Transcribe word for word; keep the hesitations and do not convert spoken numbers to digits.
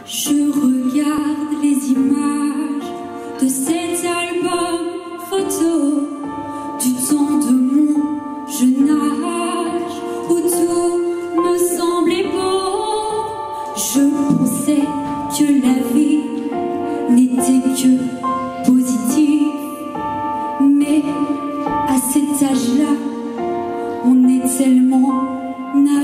Je regarde les images de cet album photo du temps de mon jeune âge où tout me semblait beau. Je pensais que la vie n'était que positive, mais à cet âge-là, on est tellement naïf.